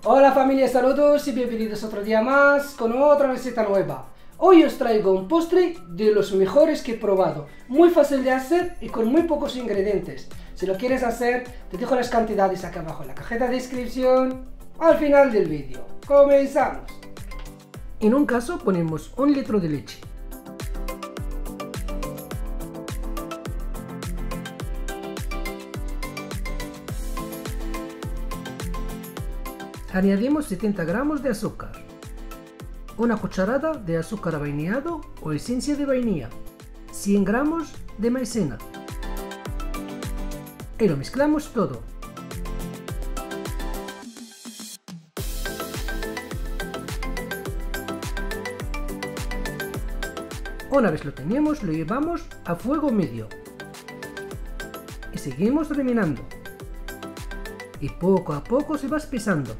Hola familia, saludos y bienvenidos otro día más con otra receta nueva. Hoy os traigo un postre de los mejores que he probado, muy fácil de hacer y con muy pocos ingredientes. Si lo quieres hacer, te dejo las cantidades acá abajo en la cajita de descripción al final del vídeo. ¡Comenzamos! En un caso ponemos 1 litro de leche. Añadimos 70 gramos de azúcar, una cucharada de azúcar vainillado o esencia de vainilla, 100 gramos de maicena y lo mezclamos todo. Una vez lo tenemos, lo llevamos a fuego medio y seguimos reminando y poco a poco se va espesando.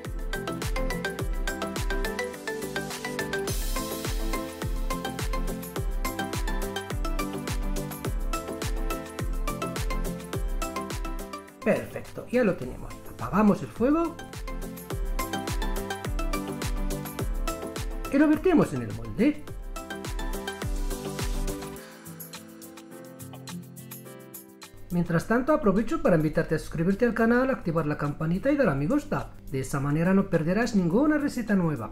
Perfecto, ya lo tenemos. Apagamos el fuego y lo vertimos en el molde. Mientras tanto, aprovecho para invitarte a suscribirte al canal, activar la campanita y dar a me gusta. De esa manera no perderás ninguna receta nueva.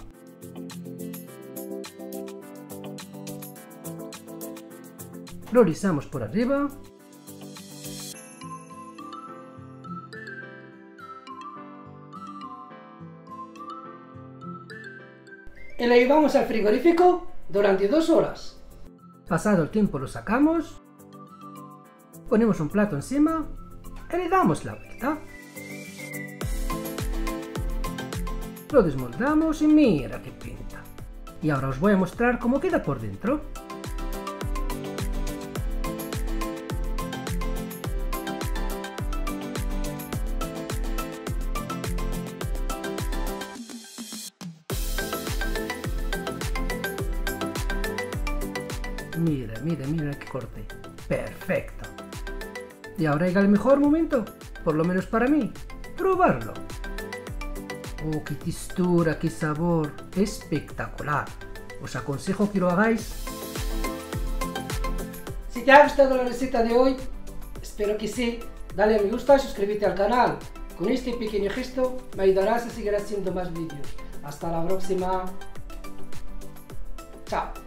Lo rizamos por arriba. Y lo llevamos al frigorífico durante 2 horas. Pasado el tiempo lo sacamos, ponemos un plato encima y le damos la vuelta. Lo desmoldamos y mira qué pinta. Y ahora os voy a mostrar cómo queda por dentro. Mira, mira, mira qué corte. Perfecto. Y ahora llega el mejor momento, por lo menos para mí, probarlo. Oh, qué textura, qué sabor, espectacular. Os aconsejo que lo hagáis. Si te ha gustado la receta de hoy, espero que sí. Dale a me gusta y suscríbete al canal. Con este pequeño gesto me ayudarás a seguir haciendo más vídeos. Hasta la próxima. Chao.